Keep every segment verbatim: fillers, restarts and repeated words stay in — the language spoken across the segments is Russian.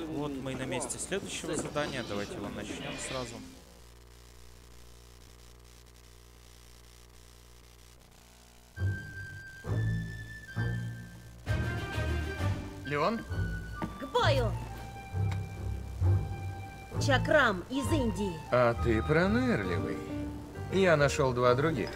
Вот мы и на месте следующего задания. Давайте его начнем сразу. Леон? К бою! Чакрам из Индии. А ты пронырливый. Я нашел два других.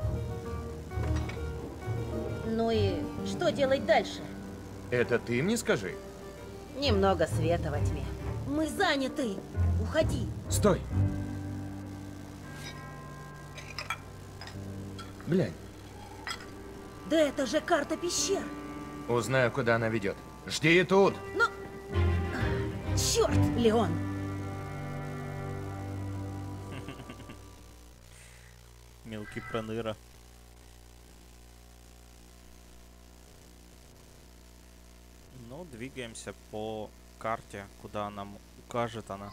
Ну и что делать дальше? Это ты мне скажи. Немного света во тьме. Мы заняты. Уходи. Стой! Глянь. Да это же карта пещер. Узнаю, куда она ведет. Жди тут! Но... Черт, Леон! Мелкий проныра. Ну, двигаемся по карте, куда нам укажет она.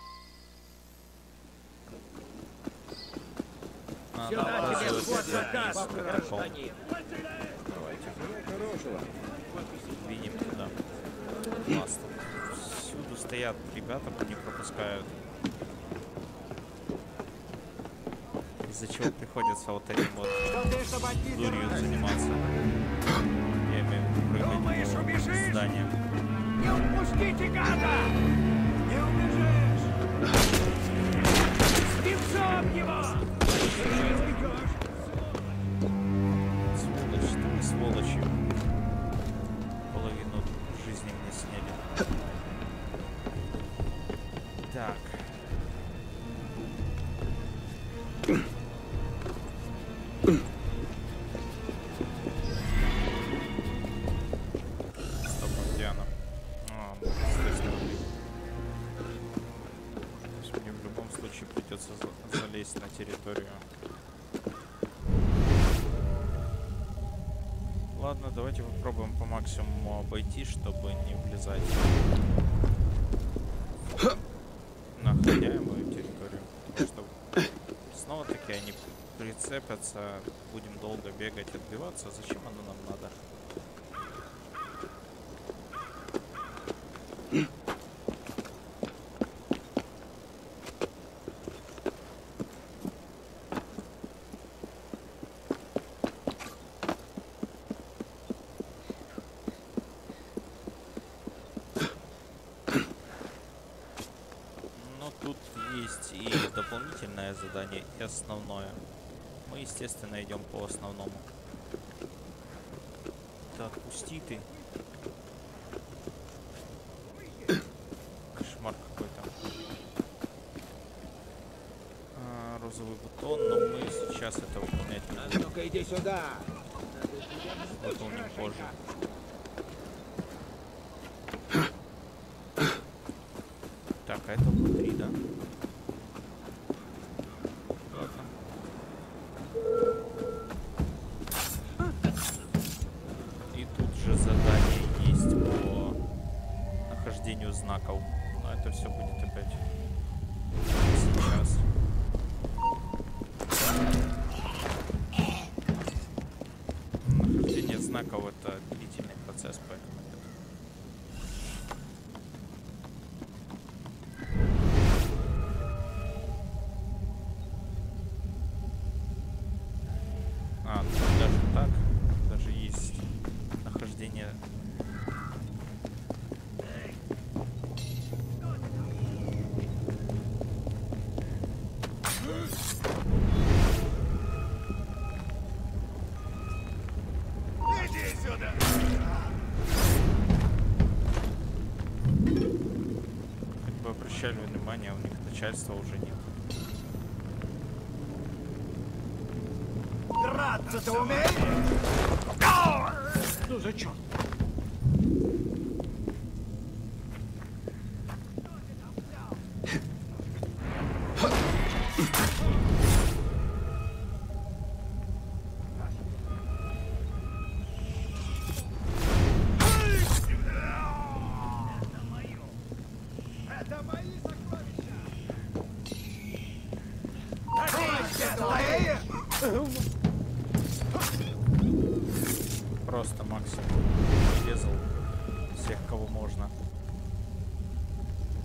А, Сюда тебе показывает вот протокол. гражданин. Давайте. Видим туда. Классно. Всюду стоят ребята, не пропускают. Из-за чего приходится вот этим вот дурью заниматься. Я имею в виду прыгать по зданиям. Не упустите гада! Не убежишь! Спецом его! Сволочь, там и сволочи. Половину жизни мне сняли. Так. Стоп, а где она? А, вот с той стороны. То есть мне в любом случае придется за залезть на территорию. Ладно, давайте попробуем по максимуму обойти, чтобы не влезать на охраняемую территорию. Потому что снова-таки они прицепятся, будем долго бегать, отбиваться. Зачем оно нам надо? И дополнительное задание, и основное. Мы, естественно, идем по основному. Так, пусти ты. Кошмар какой-то. А, розовый бутон, но мы сейчас это выполнять не будем. Ну-ка иди сюда! Выполним позже. Так, а это внутри, да? Знаков. Но это все будет опять сейчас. Нахождение знаков — это длительный процесс, поэтому А, ну, даже так, даже есть нахождение. Обращали внимание, у них начальства уже нет. Драться ты умеешь? Ну зачем? Просто максимум резал всех, кого можно.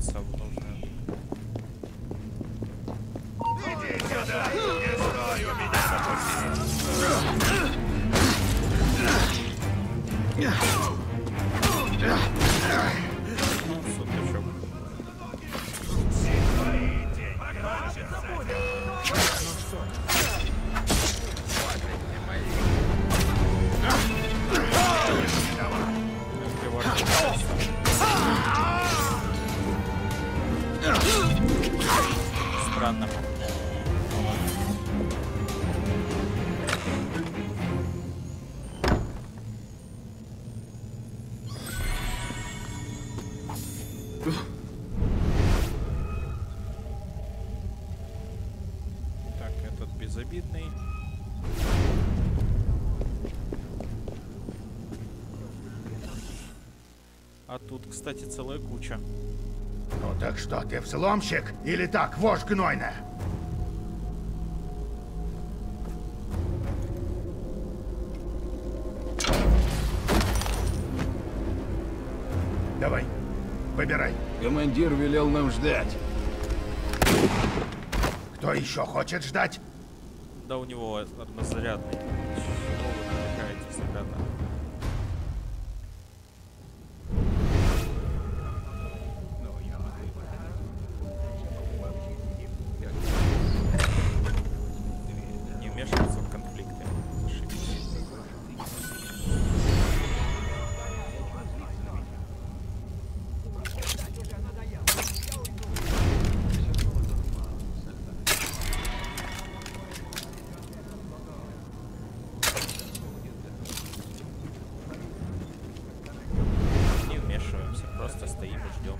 двигаться в нужную. Иди сюда! Не стой у меня на пути! Ну, сундучок. Все твои деньги кончатся. Странно. Так, этот безобидный. А тут, кстати, целая куча. Ну так что, ты взломщик? Или так, вошь гнойная? Давай, выбирай. Командир велел нам ждать. Кто еще хочет ждать? Да у него однозарядный. Чего вы напрягаетесь, ребята? Не вмешиваться в конфликты. Зашибись. Не вмешиваемся, просто стоим и ждем.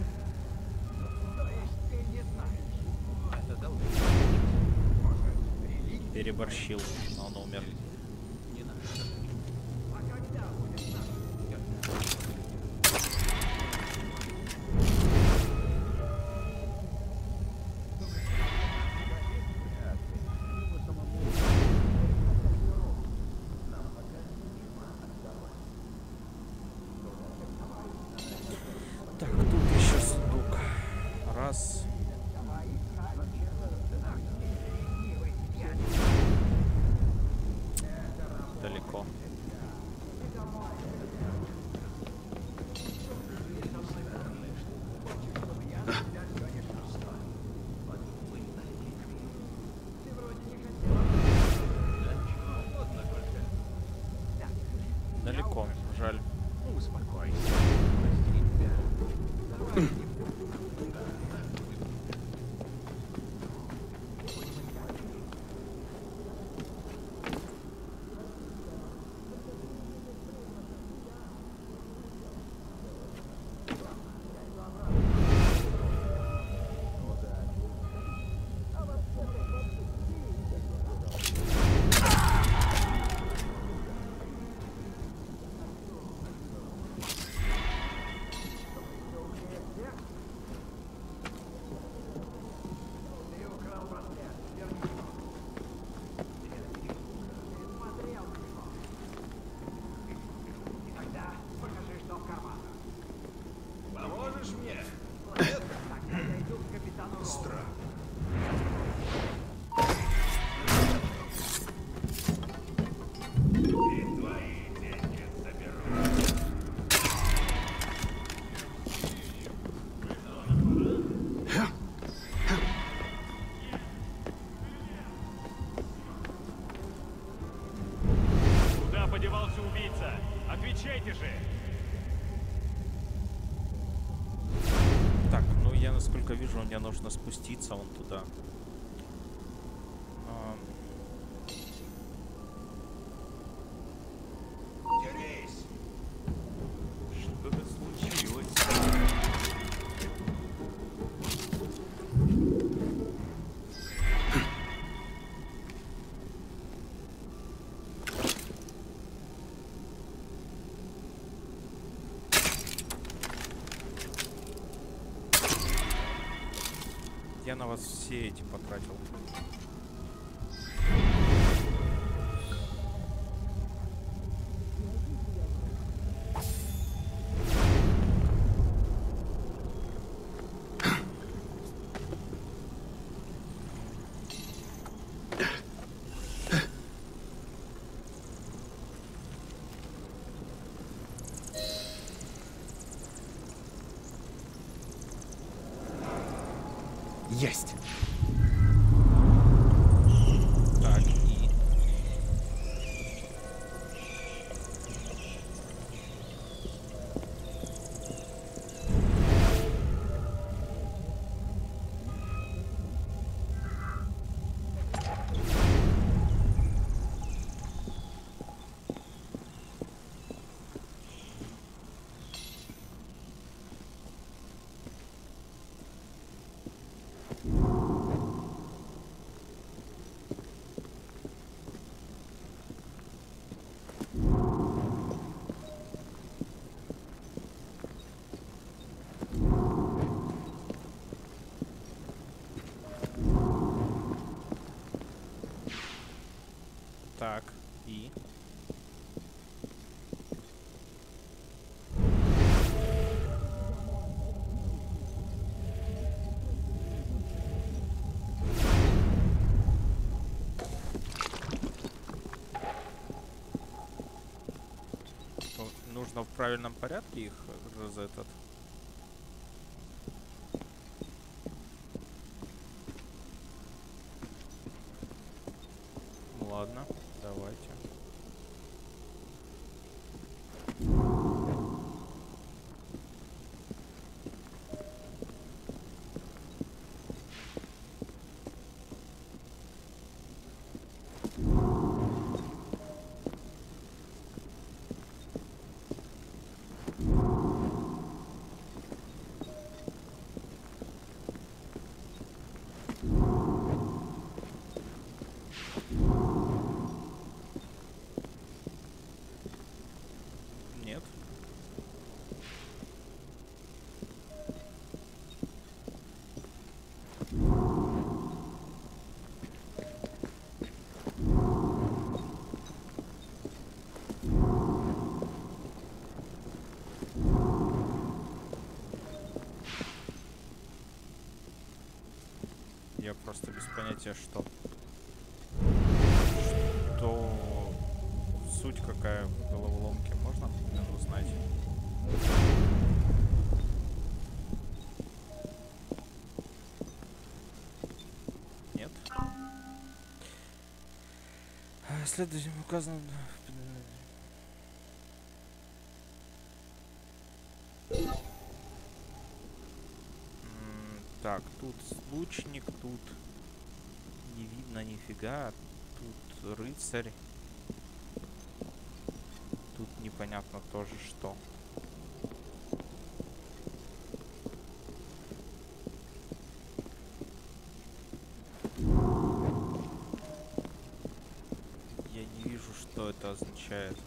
Переборщил, но он умер. Так, тут еще сундук. Раз. Далеко. Далеко, жаль. Поможешь мне? Страх. И твои деньги заберу. Куда подевался убийца? Отвечайте же! Так, ну я насколько вижу, мне нужно спуститься вон туда. Ам, Дерись! Что-то случилось. Я на вас все эти потратил. Есть. Так, и... Так, и... Ну, нужно в правильном порядке их раз этот... Ладно, давайте. Нет. Я просто без понятия, что... Что... Суть какая в головоломке, можно узнать? Нет? Следующим указано... Так, тут лучник, тут не видно нифига, тут рыцарь, тут непонятно тоже что. Я не вижу, что это означает.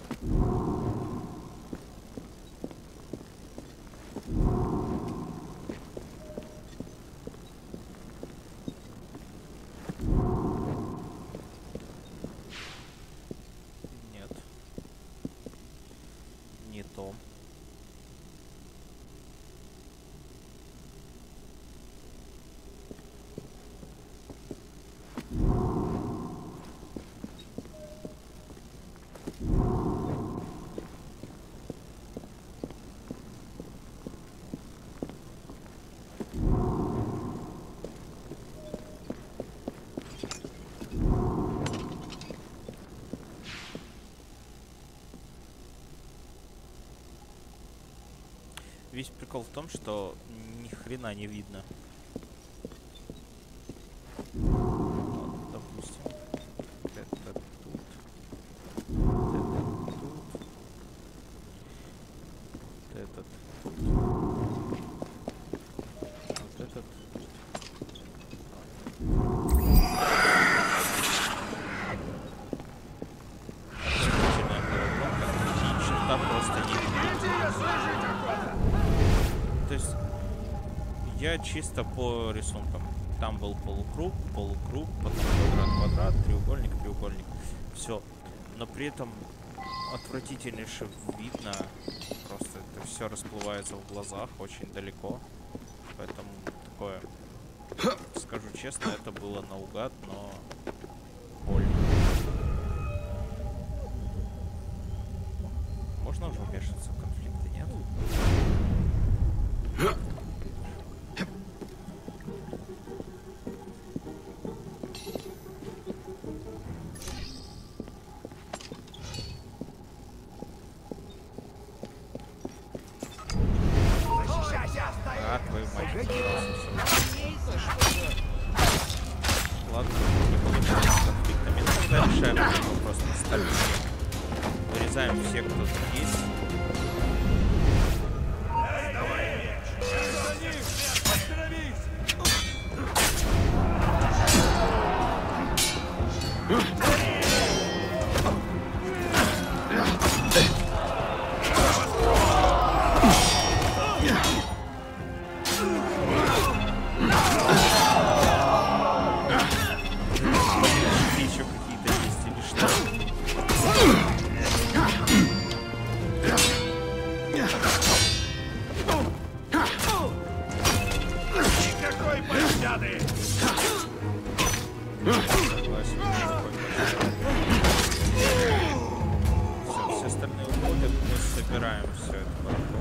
Весь прикол в том, что ни хрена не видно. Вот, допустим, это тут, это тут, вот этот тут, вот этот. Отвратительная головоломка, ни черта просто не видно. То есть я чисто по рисункам. Там был полукруг, полукруг, потом квадрат, квадрат, треугольник, треугольник. Все. Но при этом отвратительнейше видно. Просто это все расплывается в глазах очень далеко. Поэтому такое, скажу честно, это было наугад, но больно. Можно уже вмешиваться в конфликты, нет? есть. Еще какие-то есть или что? Никакой пощады! Согласен, никакой пощады. Все, все остальные уходят, мы собираем все это барахло.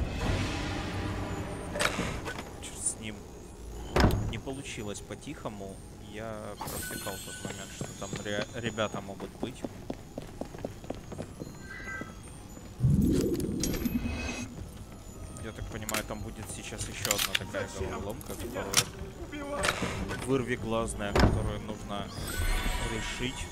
Черт с ним. Не получилось по-тихому. Я протыкал тот момент, что там ре ребята могут быть. Я так понимаю, там будет сейчас еще одна такая головоломка, которую вырвиглазная, которую нужно решить.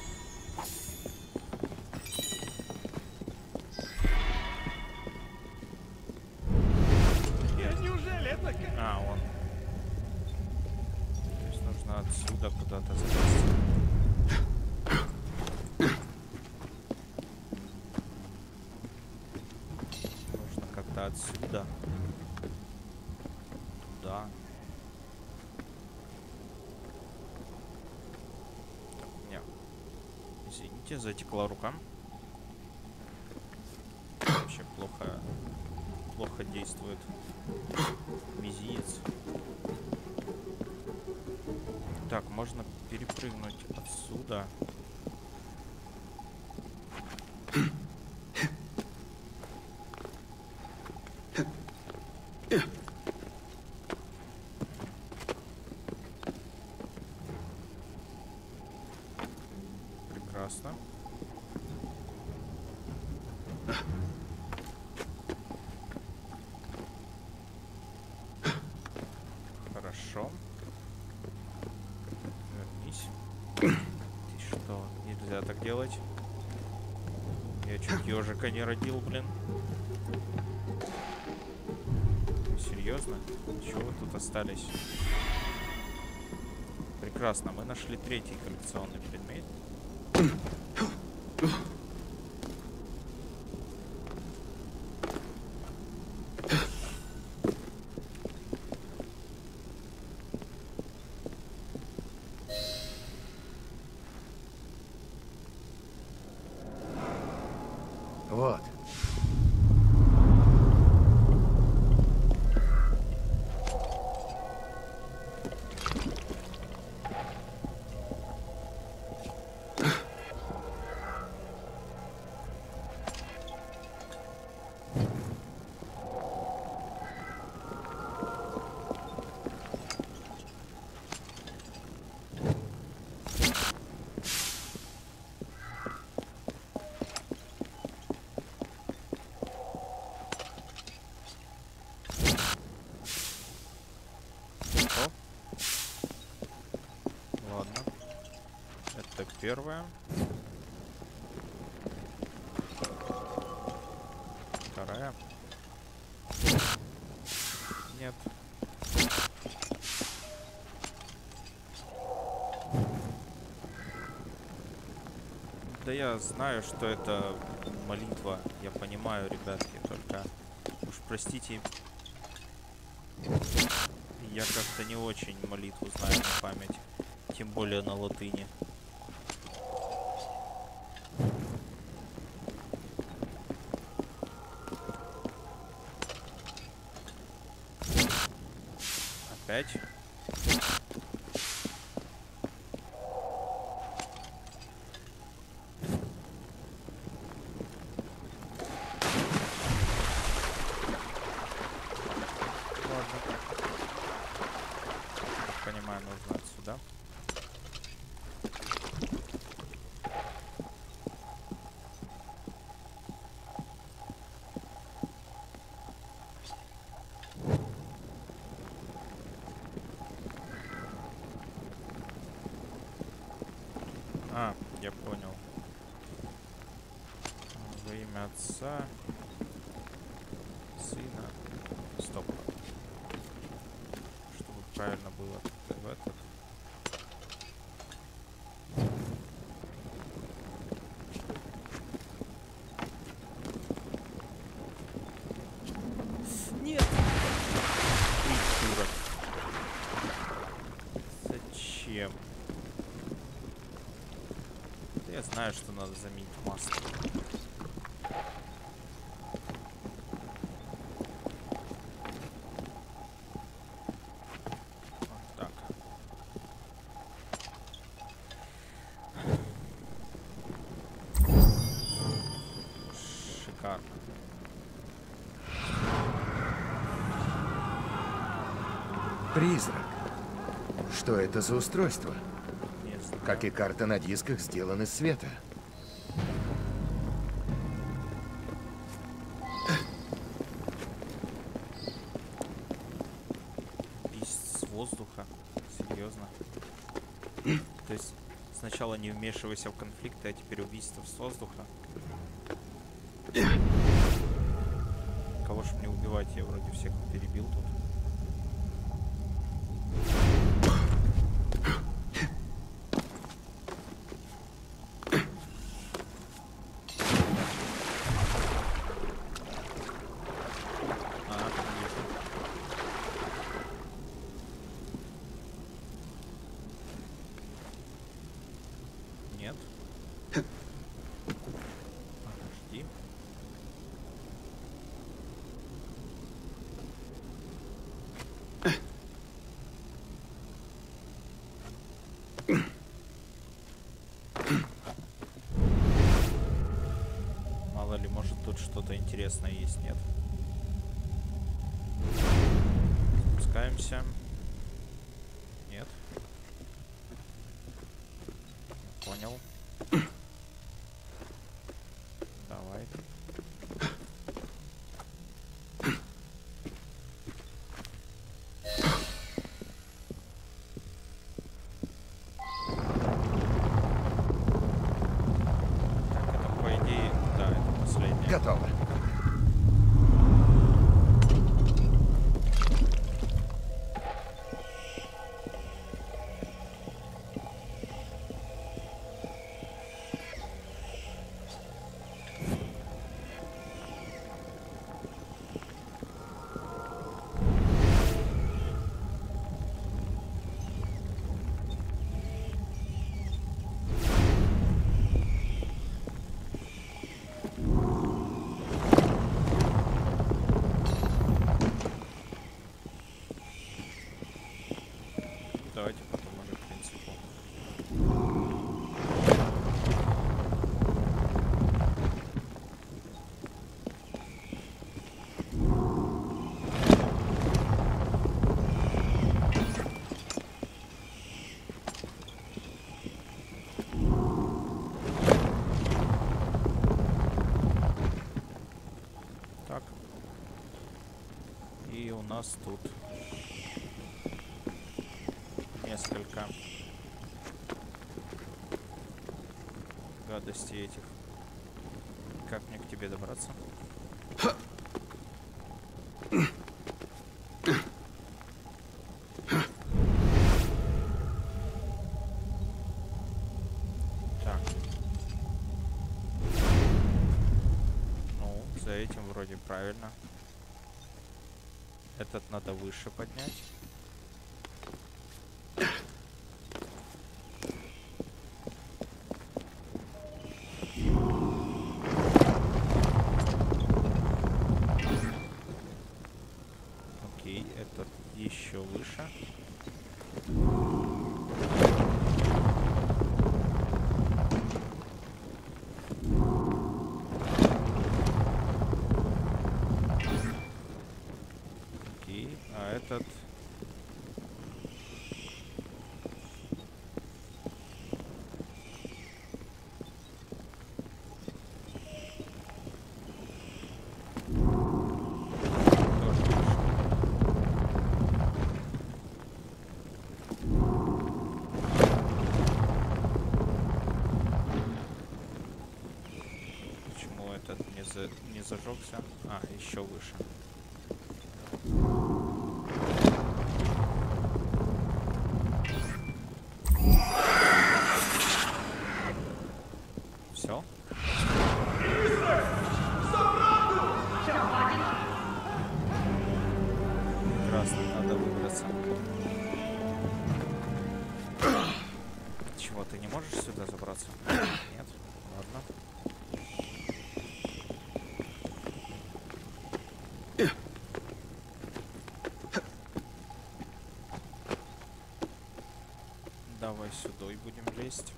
Неужели это как? А, он. То есть нужно отсюда куда-то залезть. Нужно как-то отсюда. Туда. Не. Извините, затекла рука. Вообще плохо. Плохо действует мизинец. Так, можно перепрыгнуть отсюда. Прекрасно. Хорошо. Вернись. Ты что, нельзя так делать? Я чуть ежика не родил, блин. Серьезно? Чего вы тут остались? Прекрасно, мы нашли третий коллекционный предмет. Вот. Ладно. Это первое. Вторая. Нет. Да я знаю, что это молитва. Я понимаю, ребятки, только уж простите. Я как-то не очень молитву знаю на память. Тем более на латыни. Опять. Ладно. Понимаю, нужно отсюда. А, я понял. Во имя отца, сына. Стоп. Чтобы правильно было в этот. Нет. Придурок. Зачем? Да я знаю, что надо заменить масло. Вот так. Шикарно. Призрак. Что это за устройство? Не знаю. Как и карта на дисках, сделан из света. Из воздуха. Серьезно. То есть сначала не вмешивайся в конфликты, а теперь убийство с воздуха. Кого ж мне убивать? Я вроде всех перебил тут. Нет. Подожди. Мало ли, может тут что-то интересное есть, нет? Спускаемся. Нет. Понял. Давай. Так, это по идее, да, это последнее. Готово. Давайте потом уже к принципу. Так. И у нас тут несколько гадостей этих. Как мне к тебе добраться? Так. Ну, за этим вроде правильно. Этот надо выше поднять. Окей, этот еще выше. Окей, а этот... тоже выше. Почему этот не, за... зажегся. А, еще выше. Все. Прекрасно, надо выбраться. Чего, ты не можешь сюда забраться? Нет? Ладно. Давай сюда и будем лезть.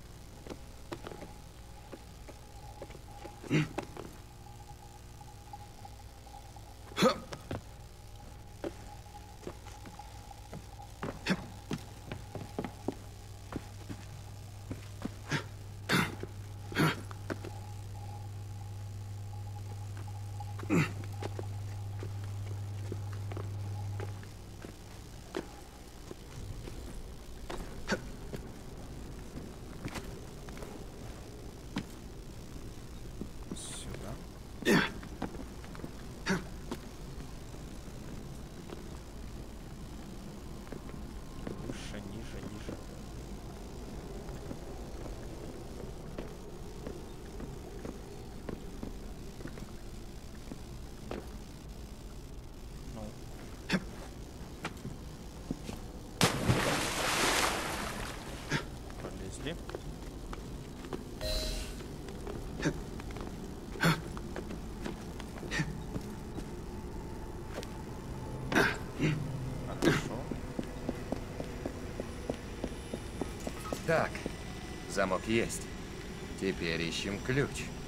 Так, замок есть. Теперь ищем ключ.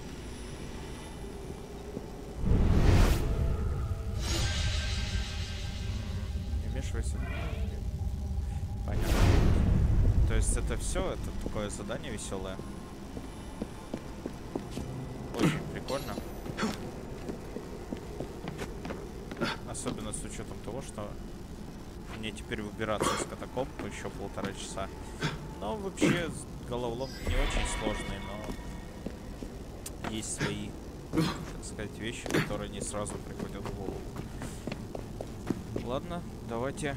Не вмешивайся. Понятно. То есть это все, это такое задание веселое. Очень прикольно. Особенно с учетом того, что мне теперь выбираться из катакомб еще полтора часа. Но вообще головоломки не очень сложные, но есть свои, так сказать, вещи, которые не сразу приходят в голову. Ладно, давайте.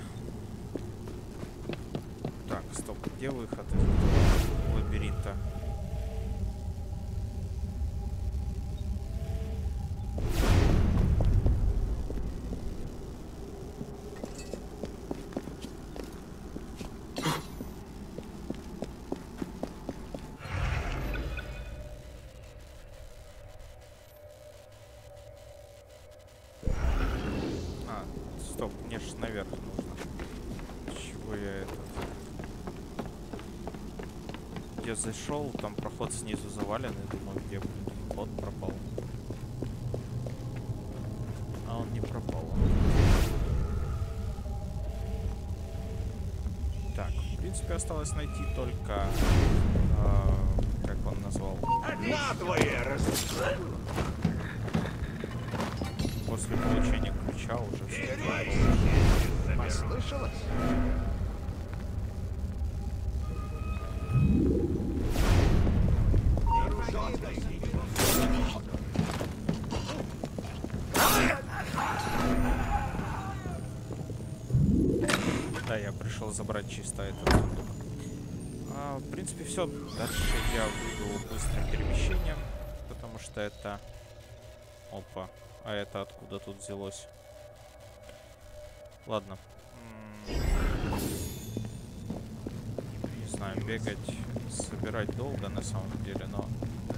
Так, стоп, где выход из этого лабиринта? Стоп, мне же наверх нужно. Чего я этот... Я зашел, там проход снизу завален, и думаю, где ход пропал. А он не пропал. Так, в принципе, осталось найти только... Э, как он назвал? Одна твоя раз... После получения ключа уже все. Послышалось? Да, я пришел забрать чисто этот сундук. А, в принципе, все. Дальше я выйду быстрым перемещением, потому что это... Опа. А это откуда тут взялось? Ладно. Не знаю, бегать, собирать долго на самом деле, но...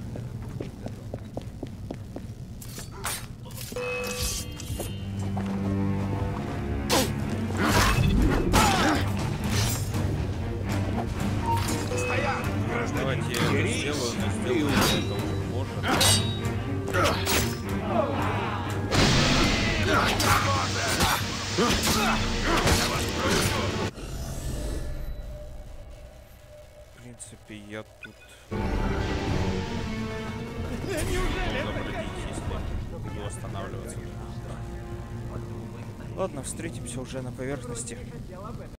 Давайте я это сделаю, но сделаю это уже позже. В принципе, я тут можно бродить, если буду останавливаться. Ладно, встретимся уже на поверхности.